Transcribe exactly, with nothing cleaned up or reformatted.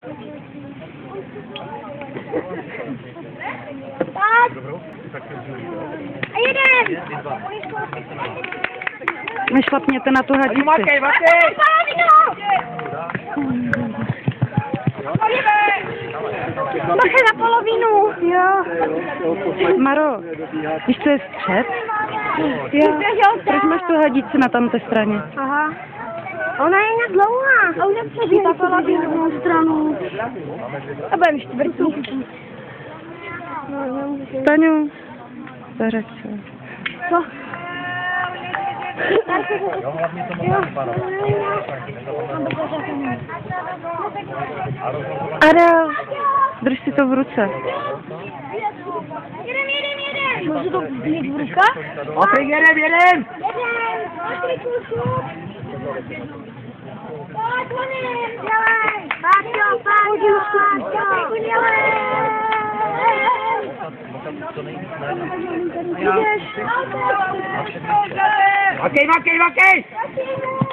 A jeden! Nešlapněte na tu hadici. Makej, makej! Bacha na polovinu! Jo. Maro, víš, co je střed? Jo. Proč máš tu hadici na tamté straně? Aha. Ona je nějak dlouhá. A už nepřeží ta polovinu stranu. A budem čtvrtý. Staňu, zařeď se. Co? Jo, hlavně to má vypadat. Adel, drž si to v ruce. Jedem, jedem, jedem! Můžu to vzít v rukách? Patrik, jedem, jedem! Jedem! Patrik, šup! Pojď, Monin! Dělej! Páťo, Páťo, Páťo! Dělej! Makej, makej, makej!